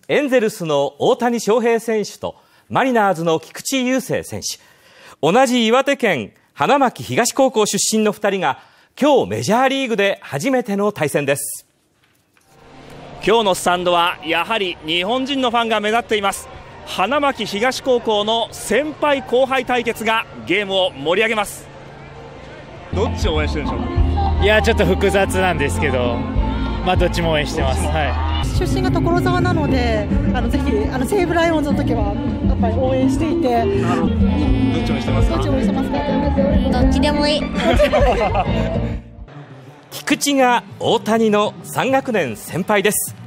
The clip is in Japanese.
エンゼルスの大谷翔平選手とマリナーズの菊池雄星選手、同じ岩手県花巻東高校出身の2人が今日メジャーリーグで初めての対戦です。 今日のスタンドはやはり日本人のファンが目立っています。花巻東高校の先輩後輩対決がゲームを盛り上げます。どっちを応援してるんでしょうか。 いや、ちょっと複雑なんですけど、どっちも応援してます。 出身が所沢なので、ぜひ西武ライオンズの時はやっぱり応援していて。 どっち応援してますか。 どっち応援してますか。 どっちでもいい。 菊池が大谷の3学年先輩です。